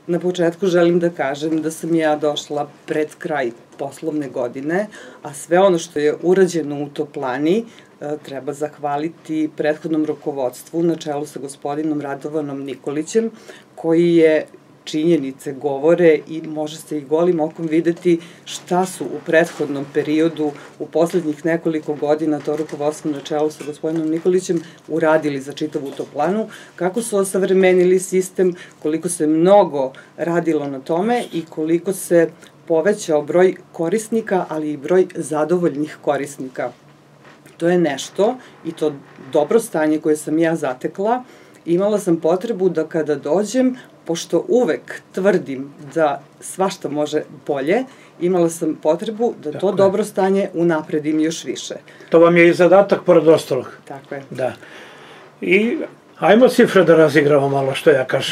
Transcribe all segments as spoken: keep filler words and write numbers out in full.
Na početku želim da kažem da sam ja došla pred kraj poslovne godine, a sve ono što je urađeno u toplani treba zahvaliti prethodnom rukovodstvu na čelu sa gospodinom Radovanom Nikolićem, koji je, činjenice govore i može se i golim okom videti šta su u prethodnom periodu, u poslednjih nekoliko godina, to rukovodstvo na čelu sa gospodinom Nikolićem uradili za čitavu toplanu, kako su osavremenili sistem, koliko se mnogo radilo na tome i koliko se povećao broj korisnika, ali i broj zadovoljnih korisnika. To je nešto, i to dobro stanje koje sam ja zatekla, imala sam potrebu da kada dođem, pošto uvek tvrdim da svašta može bolje, imala sam potrebu da to dobro stanje unapredim još više. To vam je i zadatak pored ostalog. Tako je. Da. I ajmo cifre da razigramo malo, što ja kažem.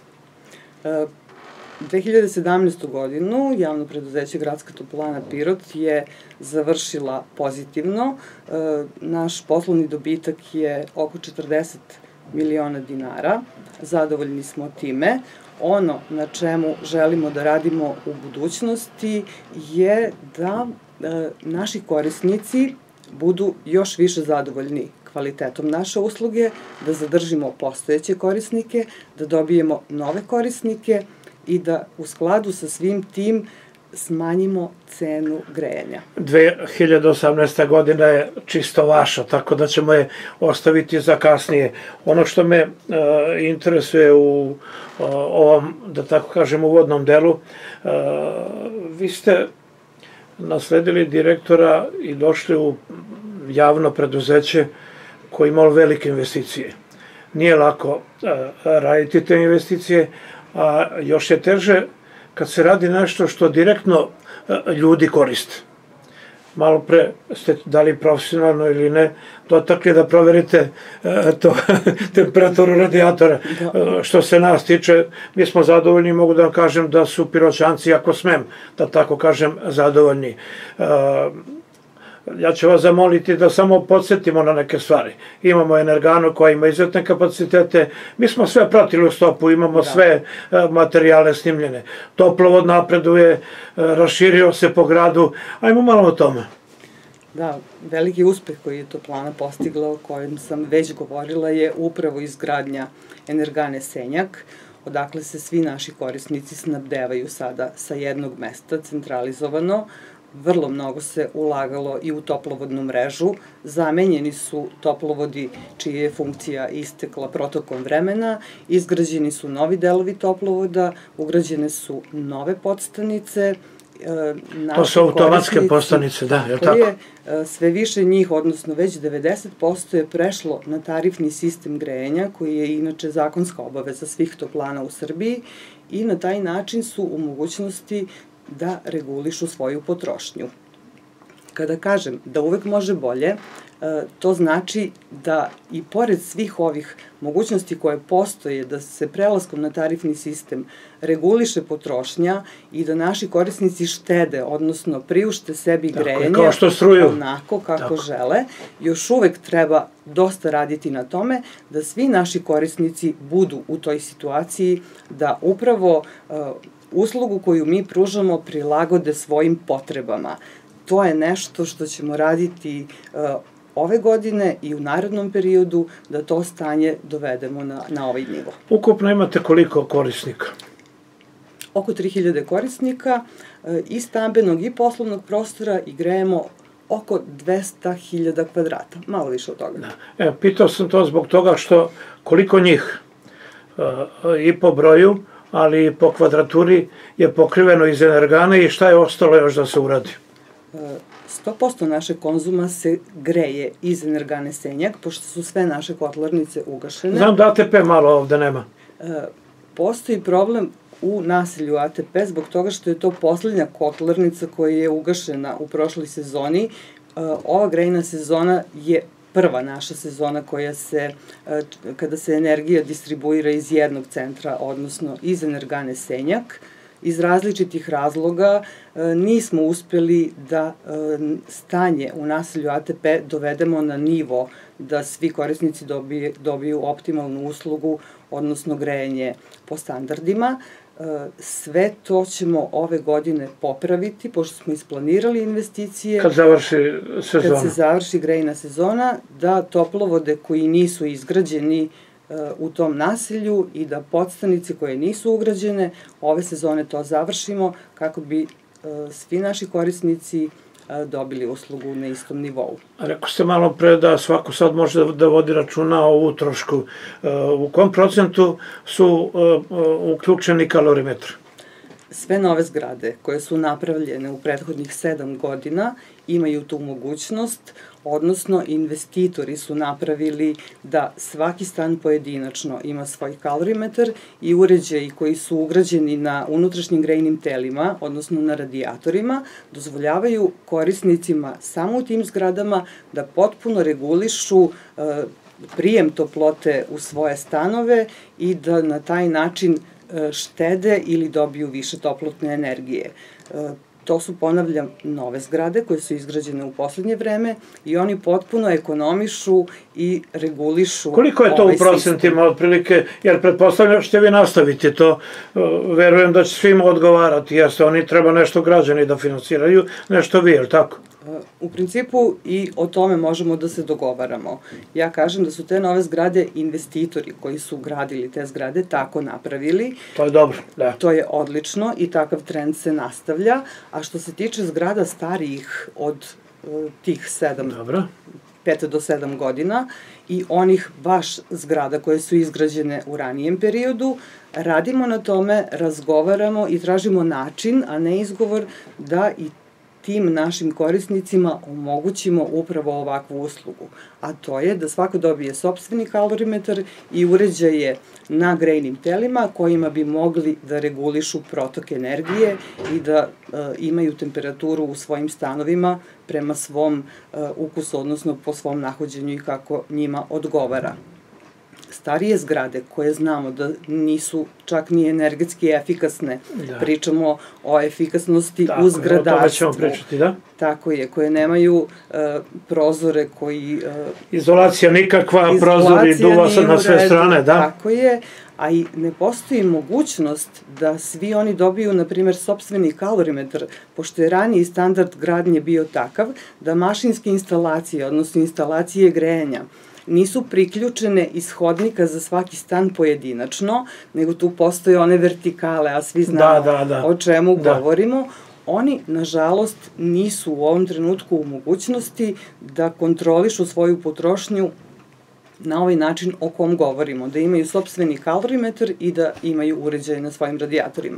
dve hiljade sedamnaestu. godinu javno preduzeće Gradska toplana Pirot je završila pozitivno. Naš poslovni dobitak je oko četrdeset miliona dinara. Zadovoljni smo time. Ono na čemu želimo da radimo u budućnosti je da naši korisnici budu još više zadovoljni kvalitetom naše usluge, da zadržimo postojeće korisnike, da dobijemo nove korisnike i da u skladu sa svim tim smanjimo cenu grejanja. dve hiljade osamnaesta. godina je čisto vaša, tako da ćemo je ostaviti za kasnije. Ono što me interesuje u ovom, da tako kažem, uvodnom delu, vi ste nasledili direktora i došli u javno preduzeće koje imalo velike investicije. Nije lako raditi te investicije, a još je teže kad se radi nešto što direktno ljudi koriste. Malo pre ste, da li profesionalno ili ne, dotakli da proverite temperaturu radijatora. Što se nas tiče, mi smo zadovoljni, mogu da vam kažem da su Piroćanci, ako smem da tako kažem, zadovoljni. Ja ću vas zamoliti da samo podsjetimo na neke stvari. Imamo Energanu koja ima izuzetne kapacitete, mi smo sve pratili u stopu, imamo sve materijale snimljene. Toplovod napreduje, raširio se po gradu, ajmo malo o tome. Da, veliki uspeh koji je toplana postigla, o kojem sam već govorila, je upravo izgradnja Energane Senjak, odakle se svi naši korisnici snabdevaju sada sa jednog mesta, centralizovano. Vrlo mnogo se ulagalo i u toplovodnu mrežu, zamenjeni su toplovodi čija je funkcija istekla protokom vremena, izgrađeni su novi delovi toplovoda, ugrađene su nove podstanice. To su automatske podstanice, da, je li tako? Sve više njih, odnosno već devedeset posto je prešlo na tarifni sistem grejanja, koji je inače zakonska obaveza svih toplana u Srbiji, i na taj način su u mogućnosti da regulišu svoju potrošnju. Kada kažem da uvek može bolje, to znači da i pored svih ovih mogućnosti koje postoje da se prelaskom na tarifni sistem reguliše potrošnja i da naši korisnici štede, odnosno priušte sebi grejanje onako kako žele, još uvek treba dosta raditi na tome da svi naši korisnici budu u toj situaciji da upravo uslugu koju mi pružamo prilagode svojim potrebama. To je nešto što ćemo raditi ove godine i u narednom periodu, da to stanje dovedemo na ovaj nivo. Ukupno imate koliko korisnika? Oko tri hiljade korisnika i stambenog i poslovnog prostora i grejemo oko dvesta hiljada kvadrata, malo više od toga. Pitao sam to zbog toga što koliko njih i po broju, ali i po kvadraturi je pokriveno iz Energane i šta je ostalo još da se uradi? sto posto naše konzuma se greje iz Energane Senjak, pošto su sve naše kotlarnice ugašene. Znam da A T P malo ovde nema. Postoji problem u naselju A T P zbog toga što je to poslednja kotlarnica koja je ugašena u prošloj sezoni. Ova grejna sezona je prva naša sezona koja se, kada se energija distribuira iz jednog centra, odnosno iz Energane Senjak, iz različitih razloga nismo uspeli da stanje u naselju A T P dovedemo na nivo da svi korisnici dobiju optimalnu uslugu, odnosno grejanje po standardima. Sve to ćemo ove godine popraviti, pošto smo isplanirali investicije. Kad završi sezona? Kad se završi grejna sezona, da toplovode koji nisu izgrađeni u tom naselju i da podstanice koje nisu ugrađene, ove sezone to završimo kako bi svi naši korisnici dobili uslugu na istom nivou. Rekao ste malo pre da svako sad može da vodi računa o utrošku. U kom procentu su uključeni kalorimetri? Sve nove zgrade koje su napravljene u prethodnih sedam godina imaju tu mogućnost, odnosno investitori su napravili da svaki stan pojedinačno ima svoj kalorimetar i uređaji koji su ugrađeni na unutrašnjim grejnim telima, odnosno na radijatorima, dozvoljavaju korisnicima samo u tim zgradama da potpuno regulišu prijem toplote u svoje stanove i da na taj način štede ili dobiju više toplotne energije. To su, ponavljam, nove zgrade koje su izgrađene u poslednje vreme i oni potpuno ekonomišu i regulišu ovaj sistem. Koliko je to u procentima otprilike, jer pretpostavljam što vi nastavite to, verujem da će svima odgovarati, jer se oni treba nešto građani da finansiraju, nešto vi, je li tako? U principu i o tome možemo da se dogovaramo. Ja kažem da su te nove zgrade investitori koji su gradili te zgrade tako napravili. To je dobro, da. To je odlično i takav trend se nastavlja. A što se tiče zgrada starijih od tih sedam, pet do sedam godina i onih baš zgrada koje su izgrađene u ranijem periodu, radimo na tome, razgovaramo i tražimo način, a ne izgovor, da i tim našim korisnicima omogućimo upravo ovakvu uslugu, a to je da svako dobije sopstveni kalorimetar i uređaje na grejnim telima kojima bi mogli da regulišu protok energije i da imaju temperaturu u svojim stanovima prema svom ukusu, odnosno po svom nahođenju i kako njima odgovara. Starije zgrade koje znamo da nisu čak ni energetski efikasne, pričamo o efikasnosti u zgradarstvu. O tome ćemo pričati, da? Tako je, koje nemaju prozore koji... Izolacija nikakva, prozori, duva se na sve strane, da? Tako je, a i ne postoji mogućnost da svi oni dobiju, na primjer, sopstveni kalorimetar, pošto je raniji standard gradnje bio takav da mašinske instalacije, odnosno instalacije grejanja, nisu priključene iz hodnika za svaki stan pojedinačno, nego tu postoje one vertikale, a svi znamo o čemu govorimo. Oni, nažalost, nisu u ovom trenutku u mogućnosti da kontrolišu svoju potrošnju na ovaj način o kom govorimo, da imaju sopstveni kalorimetar i da imaju uređaje na svojim radijatorima.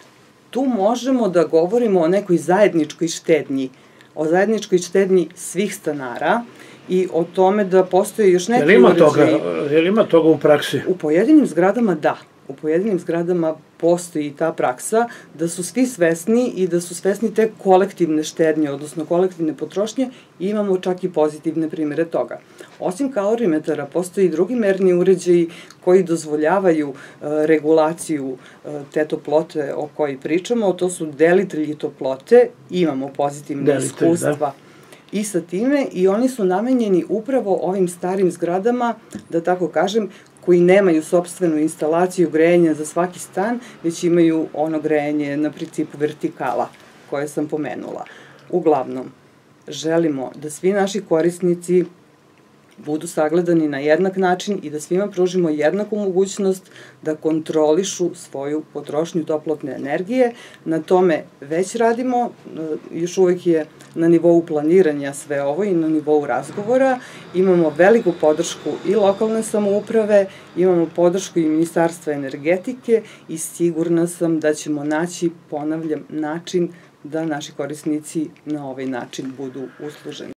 Tu možemo da govorimo o nekoj zajedničkoj štednji, o zajedničkoj štednji svih stanara, i o tome da postoje još neki uređaji. Je li ima toga u praksi? U pojedinim zgradama da. U pojedinim zgradama postoji ta praksa da su svi svesni i da su svesni te kolektivne štednje, odnosno kolektivne potrošnje, i imamo čak i pozitivne primere toga. Osim kalorimetara, postoji i drugi merni uređaji koji dozvoljavaju regulaciju te toplote o kojoj pričamo, to su delitelji toplote, imamo pozitivne iskustva i sa time, i oni su namenjeni upravo ovim starim zgradama, da tako kažem, koji nemaju sopstvenu instalaciju grejanja za svaki stan, već imaju ono grejanje na principu vertikala koje sam pomenula. Uglavnom, želimo da svi naši korisnici budu sagledani na jednak način i da svima pružimo jednaku mogućnost da kontrolišu svoju potrošnju toplotne energije. Na tome već radimo, još uvek je na nivou planiranja sve ovo i na nivou razgovora. Imamo veliku podršku i lokalne samouprave, imamo podršku i Ministarstva energetike i sigurna sam da ćemo naći, ponavljam, način da naši korisnici na ovaj način budu usluženi.